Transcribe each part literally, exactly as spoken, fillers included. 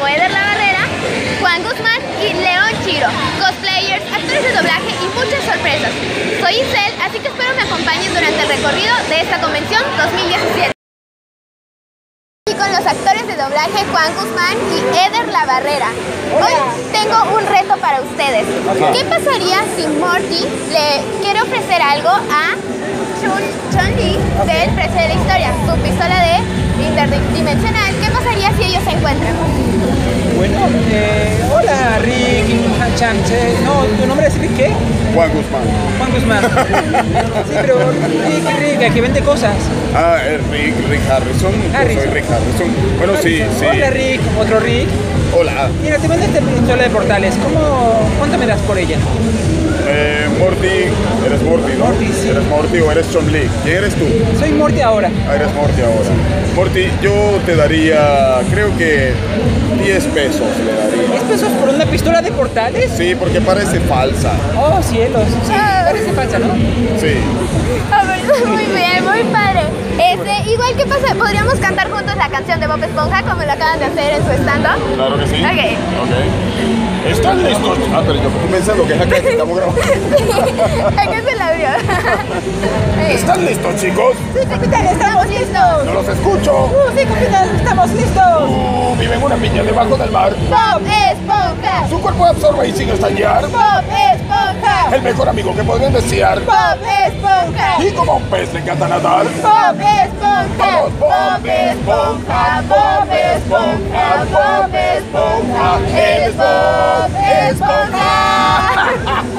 como Eder La Barrera, Juan Guzmán y León Chiro, cosplayers, actores de doblaje y muchas sorpresas. Soy Isel, así que espero me acompañen durante el recorrido de esta convención dos mil diecisiete. Y con los actores de doblaje Juan Guzmán y Eder La Barrera. Hoy tengo un reto para ustedes. ¿Qué pasaría si Morty le quiere ofrecer algo a Chun-Li del Precio de la Historia, su pistola de interdimensional? ¿Qué pasaría si ellos se encuentran? Bueno, eh, hola Rick, Chamche. No, ¿tu nombre es Rick qué? Juan Guzmán. Juan Guzmán. Sí, pero Rick, Rick, aquí vende cosas. Ah, es Rick, Rick Harrison. Harrison. Yo soy Rick Harrison. Bueno, sí, sí. Hola Rick, otro Rick. Hola. Mira, te vendo esta pistola de portales. ¿Cómo, ¿Cuánto me das por ella? Eh, Morty, eres Morty, ¿no? Morty, sí. Eres Morty o eres Chun-Li. ¿Quién eres tú? Soy Morty ahora. Ah, eres Morty ahora. Morty, yo te daría, creo que diez pesos le daría. ¿diez pesos por una pistola de portales? Sí, porque parece falsa. Oh, cielos. Sí, parece falsa, ¿no? Sí. A ver, muy bien, muy padre. Este, igual que pasa, podríamos cantar juntos la canción de Bob Esponja como lo acaban de hacer en su stand-up. Claro que sí. Ok. Ok. ¿Están listos? Ah, pero yo estoy pensando que es acá que estamos grabando. Acá se la abrió. ¿Están listos, chicos? Sí, capitán, estamos listos. No los escucho. Uh, sí, capitán, estamos listos. Uh, vive en una piña debajo del mar. Bob Esponja. Su cuerpo absorbe y sin estallar. Bob Esponja. El mejor amigo que podrían desear. Bob Esponja. Y como un pez le encanta nadar. Bob Esponja. Bob Esponja. Bob Esponja. Bob Esponja. Él es Bob Esponja.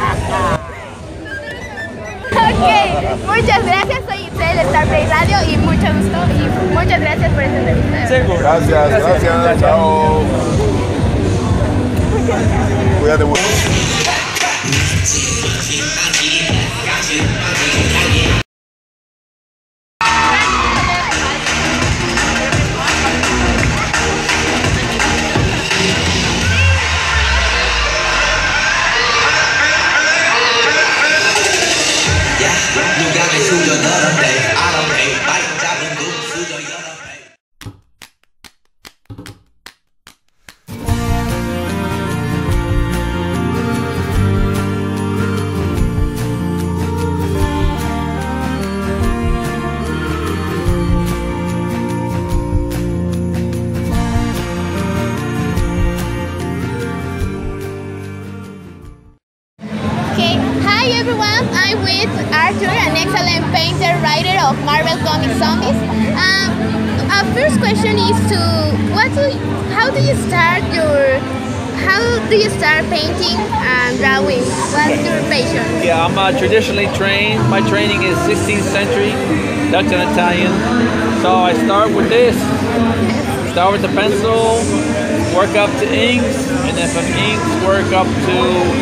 Ok, muchas gracias. Soy Itzel, Star Play Radio, y mucho gusto y muchas gracias por esta entrevista. Seguro. Gracias, gracias, gracias. Chao. Cuídate mucho. I'm with Arthur, an excellent painter, writer of Marvel Comics Zombies. Um, our first question is to what do you, how do you start your how do you start painting and drawing? What's your passion? Yeah, I'm uh, traditionally trained. My training is sixteenth century Dutch and Italian. So I start with this. Start with the pencil, work up to inks, and then from inks work up to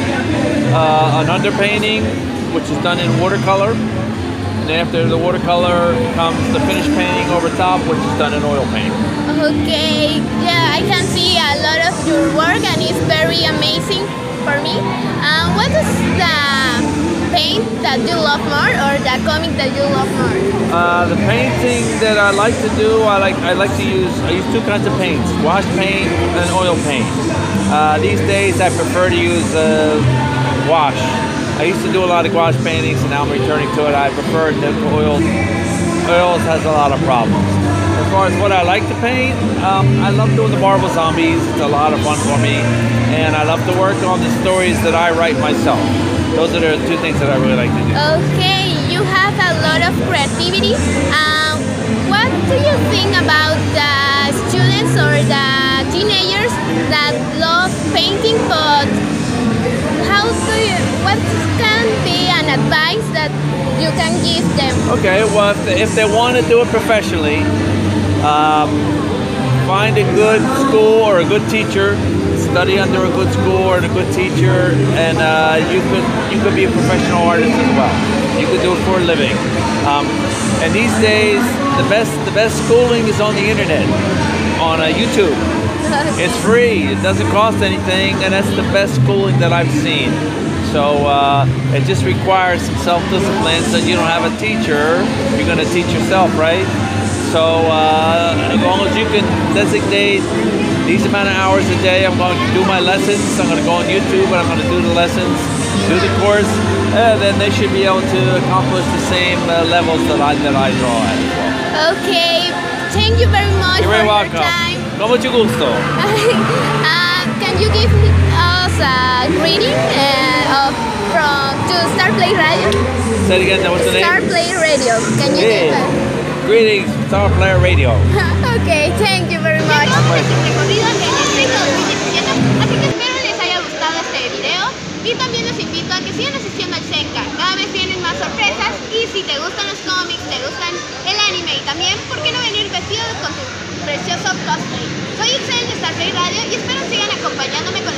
uh, an underpainting, which is done in watercolor. And after the watercolor comes the finished painting over top, which is done in oil paint. Okay, yeah, I can see a lot of your work and it's very amazing for me. Um, what is the paint that you love more, or the comic that you love more? Uh, the painting that I like to do, I like I like to use, I use two kinds of paints, wash paint and oil paint. Uh, these days I prefer to use uh, wash. I used to do a lot of gouache paintings, and now I'm returning to it. I prefer it to oils. Oils has a lot of problems. As far as what I like to paint, um, I love doing the Marvel Zombies. It's a lot of fun for me. And I love to work on the stories that I write myself. Those are the two things that I really like to do. Okay, you have a lot of creativity. Um, what do you think about the students or the teenagers that love painting, but how do you, what can be an advice that you can give them? Okay, well, if they, if they want to do it professionally, um, find a good school or a good teacher, study under a good school or a good teacher, and uh, you could you could be a professional artist as well. You could do it for a living. Um, and these days, the best the best schooling is on the internet, on uh, YouTube. It's free. It doesn't cost anything, and that's the best schooling that I've seen. So uh, it just requires some self-discipline. So you don't have a teacher, you're going to teach yourself, right? So uh, as long as you can designate these amount of hours a day, I'm going to do my lessons. I'm going to go on YouTube and I'm going to do the lessons, do the course, and then they should be able to accomplish the same uh, levels that I that I draw at as well. Okay, thank you very much You're for very your welcome. time. Con mucho gusto. uh, can you give us a greeting uh, of, from to Star Play Radio? Say it again. What's the name? Star Play Radio. Can you Yeah. give us? Greetings, Star Player Radio. Okay, thank you very much. Recorrido en el dos mil diecisiete, así que espero les haya gustado este video y también los invito a que sigan asistiendo al Zenka. Cada vez vienen más sorpresas y si te gustan los cómics, te gustan el anime y también, ¿por qué no venir vestido con tu precioso cosplay? Soy Itzel de Star Play Radio y espero sigan acompañándome con